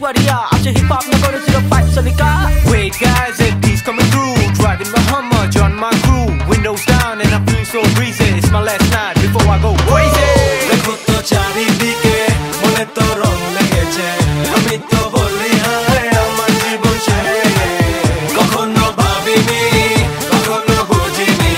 Maria, acha hip hop na kore 05 Sonika. Wait guys, FD's coming through, driving my Hummer, join my crew. Windows down and I'm feeling so breezy. It's my last night before I go crazy. দেখো তো চারিদিকে মনে তো রং লেগেছে, আমি তো বলি হায় আমার জীবন শেষ। কখনো ভাবিনি, কখনো বুঝিনি,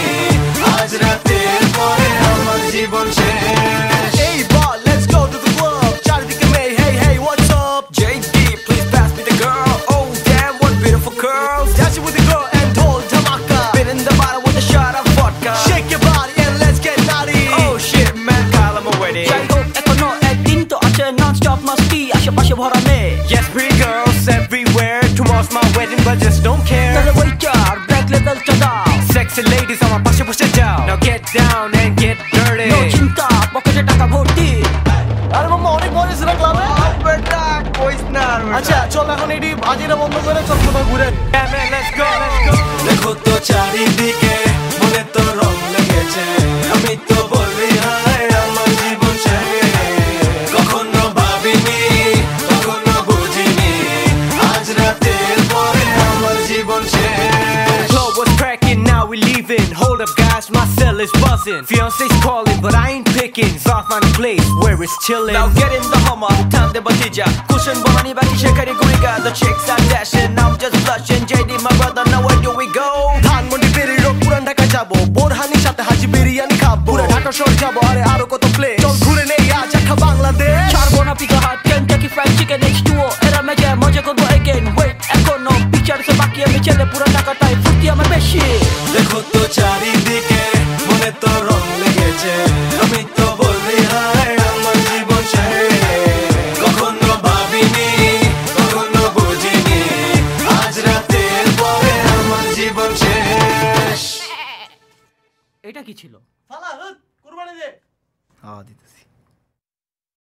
আজ রাতের পরে আমার জীবন শেষ। Hey ball, let's go to the club. চারিদিকে মেয়ে, hey hey, what's up? JD, please pass me the girl. Oh damn, what beautiful curls. Dancing with the girl and hold Jamaica. Been in the bottle with a shot of vodka. Shake your body and let's get naughty. Oh shit man, call him already. যাই হোক এখনো একদিন তো আছে non stop মাস্তি আশেপাশে ভরা মেয়ে। Yes, pretty girls everywhere. Tomorrow's my wedding, but just don't care. তাহলে ওয়েটার ব্ল্যাক লেভেল চাঁদাও। Sexy ladies আমার পাশে বসে যাও। Now get down and get dirty. No চিন্তা পকেটে টাকা ভর্তি। আরে মামা অনেক মজা ছিল ক্লাবে। বেটা কইস না আর বেটা। আচ্ছা চল এখন এটি বাজিটা বন্ধ করে চল কোথাও ঘুরে। Yeah man, let's go, let's go. দেখো তো চারিদিকে মনে তো রং লেগেছে, আমি তো বলি হায় আমার জীবন শেষ। কখনো ভাবিনি, কখনো বুঝিনি, আজ রাতের পরে আমার জীবন শেষ। Club was cracking, now we leaving. Hold up guys, my cell is buzzing. Fiance's calling, but I ain't picking. So I find a place where it's chilling. Now get in the Hummer, time the batija. Cushion bonani baki shekari guiga. The chicks are dashing, I'm just blushing. JD my brother, now where do we go? Dhanmondi পেরিয়ে road পুরান ঢাকা যাবো, বোরহানির সাথে হাজি বিরিয়ানি খাবো। পুরো ঢাকা শহর যাবো, আরে আরো কত প্লেস। চল ঘুরে নেই আজ একটা বাংলাদেশ। ছাড়বো না পিকা হাট কেনটাকি ফ্রাইড চিকেন H2O এরা মেজে মজা করবো এগেন। ওয়েট এখনো পিকচারসে বাকি আমি ছেলে পুরো টাকাটাই ফুটি আমার বেশি। দেখো তো চারিদিকে মনে তো রং লেগেছে, আমি তো বলি হায় আমার জীবন শেষ। কখনো ভাবিনি, কখনো বুঝিনি, আজ রাতের পরে আমার জীবন শেষ। এটা কি ছিল? ফালা কুরবানি দে। দিতেছি।